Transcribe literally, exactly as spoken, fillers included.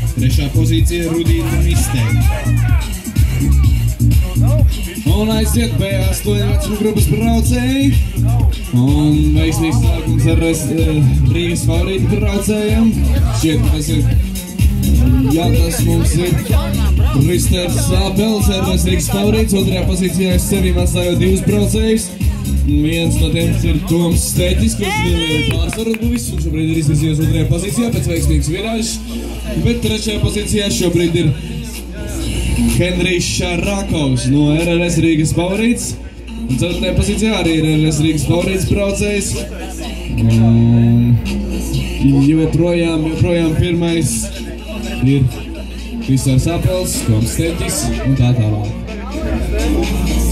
Trešā pozīcija Rudīna Mistēna. Un aiziet B astoņi vecuma grupas braucēji. Un veiksmīgs sākums ar Rīgas favorītu braucējiem. Šķiet, ka tas ir, jā, tas mums ir Kristers Sāpels ar Rīgas favorīts. Otrajā pozīcijā es sevīm atstājot divus braucējus. Viens no tiem ir Toms Steķis, kurš ir pārsvaru buvis un šobrīd ir izvirzījies otrajā pozīcijā pēc veiksmīgas virāžas. Bet trešajā pozīcijā šobrīd ir Henrijs Šarakovs no R L S Rīgas favorīts. Un ceturtajā pozīcijā arī ir R L S Rīgas favorīts braucējs. Um, joprojām, joprojām pirmais ir Kristers Sāpels, Toms Steķis un tā tālāk.